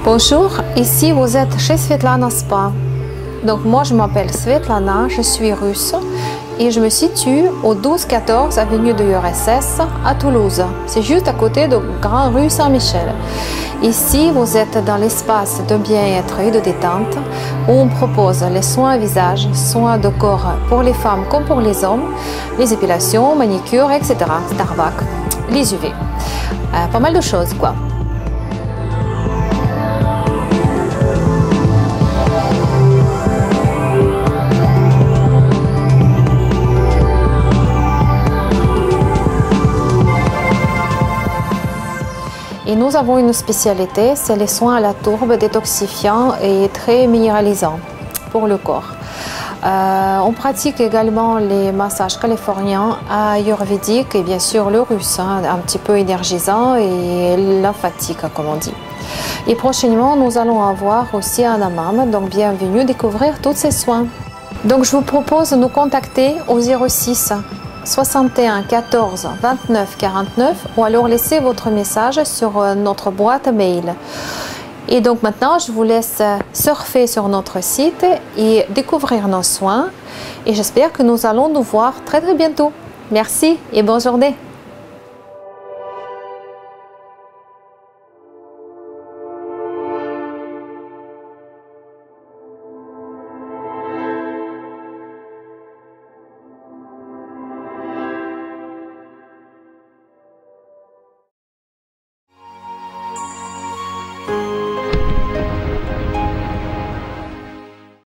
Bonjour, ici vous êtes chez Svetlana Spa. Donc moi je m'appelle Svetlana, je suis russe et je me situe au 12-14 avenue de l'URSS à Toulouse. C'est juste à côté de Grand Rue Saint-Michel. Ici vous êtes dans l'espace de bien-être et de détente où on propose les soins visage, soins de corps pour les femmes comme pour les hommes, les épilations, manicures, etc. Starbucks, les UV. Pas mal de choses quoi. Et nous avons une spécialité, c'est les soins à la tourbe détoxifiants et très minéralisants pour le corps. On pratique également les massages californiens, ayurvédiques et bien sûr le russe, un petit peu énergisant et lymphatique comme on dit. Et prochainement, nous allons avoir aussi un hammam, donc bienvenue découvrir tous ces soins. Donc je vous propose de nous contacter au 06 61 14 29 49 ou alors laissez votre message sur notre boîte mail. Et donc maintenant je vous laisse surfer sur notre site et découvrir nos soins et j'espère que nous allons nous voir très bientôt. Merci et bonne journée.